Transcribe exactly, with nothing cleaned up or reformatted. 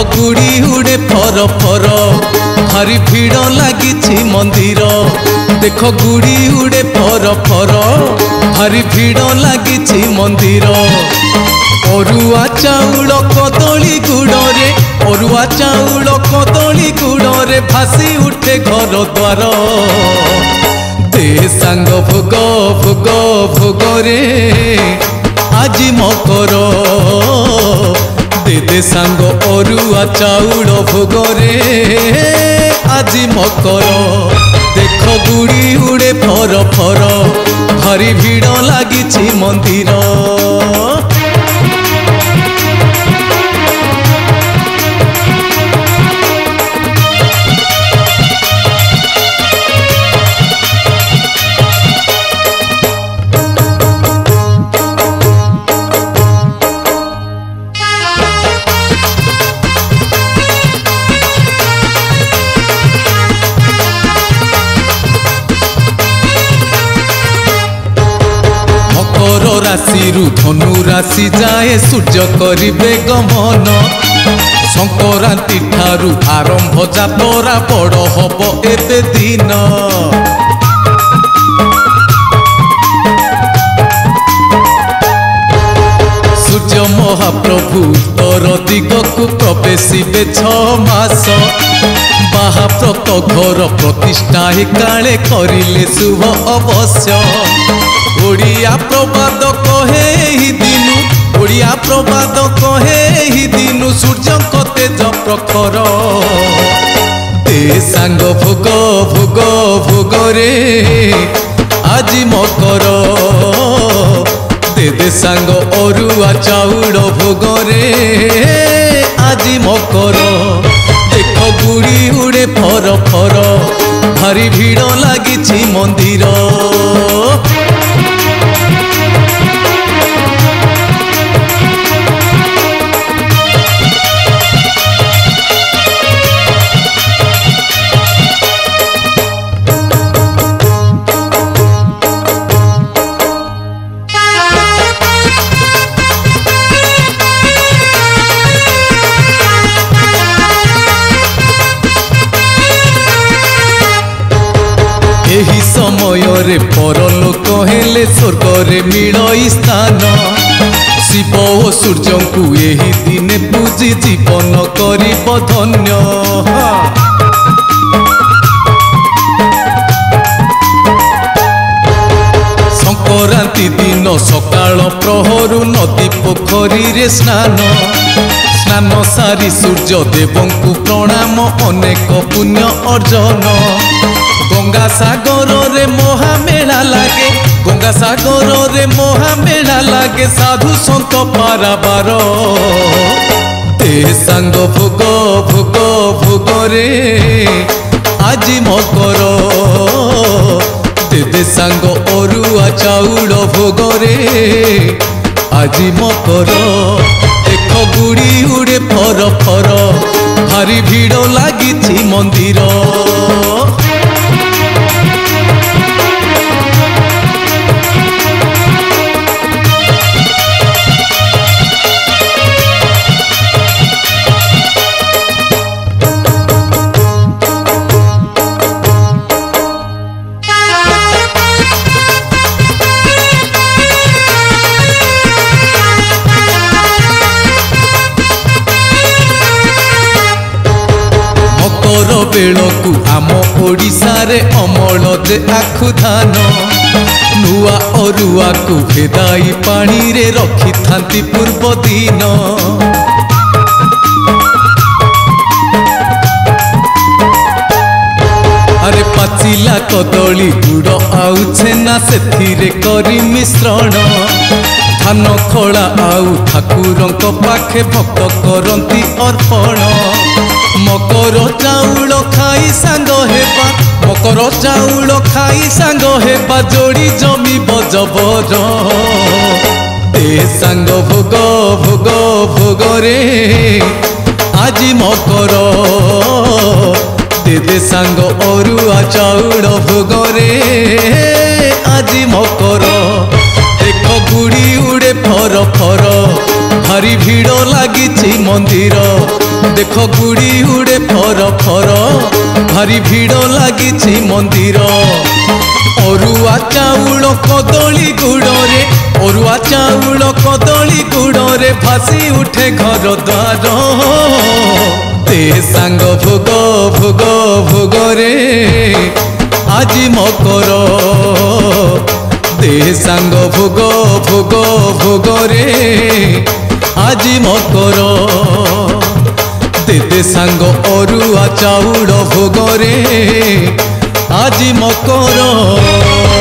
गुड़ी उड़े फर फर भारी भीड़ लगी मंदिर। देख गुड़ी उड़े फर फर भारी भीड़ लगी मंदिर। अरुआ चाउल कदली गुड़े अरुआ चाउल कदली गुड़े भासी उठे घर द्वार। दे सांग भोग भोग भोग रे आज मकर। दे दे सांग अरुआ चाउल भोग रे आज मकर। देख गुड़ी उड़े फर फर भारी भीड़ लगी मंदिर। राशि धनु राशि जाए सूर्य करिबे गमन। संक्रांति ठारू आरंभ जातरा बड़ हब एबे दिन। सूर्य महाप्रभु उत्तर दिगकु प्रवेशिबे छ मास। बाहाप्रत घर प्रतिष्ठा काले करिले शुभ अवश्य। ओडिया प्रबाद कहे ही दिनु ओडिया प्रबाद कहे ही दिनु सूर्य को तेज प्रखर। दे सांग भोग भोग भोग रे आज मकर। दे दे सांग अरुआ चाउल भोग रे आज मकर। देख गुड़ी उड़े फर फर भारी भीड़ लगी मंदिर। एही समय रे परलोक हेले स्वर्ग रे मिलई स्थान। शिव ओ सूर्य को एही दिने पूजी जीवन करिब धन्य। संक्रांति दिन सकाळ प्रहरु नदी पोखरी रे स्नान। स्नान सारी सूर्य देवं को प्रणाम अनेक पुण्य अर्जन। गंगा सागर रे महामेला लागे गंगा सागर रे महामेला लागे साधु संत पाराबार। दे सांग भोग भोग भोग रे आज मकर। दे दे सांग अरुआ चाउल भोग रे आज मकर। देख गुड़ी उड़े फर फर भारी भीड़ लगी मंदिर। बेलकु आम ओडिशा रे अमल दे आखु धान। नुआ अरुआ को भेदाई पानी रे रखी थांती पूर्व दिन। अरे पाचिला कदली गुड़ आउ छेना सेथिरे करी मिश्रण। धान खड़ा आउ ठाकुरंक पाखे भक्त करंती अर्पण। मकर चाउल खाई सांग हेबा मकर चाउल खाई सांग हेबा जोड़ी जमी बजबर। दे सांग भोग भोग भोग रे आज मकर। दे दे सांग अरुआ चाउल भोग रे आज मकर। देख गुड़ी उड़े फर फर भारी भिड़ लगी मंदिर देख गुड़ी उड़े फर फर भारी भिड़ लगी मंदिर अरुआ चाउल कदली गुड़े अरुआ चाउल कदली गुड़े भासी उठे घर द्वार दे सांग भोग भोग भोग रे आज मकर दे सांग भोग भोग भोग रे आज मकर दे दे सांग अरुआ चाउल भोग रे आज मकर।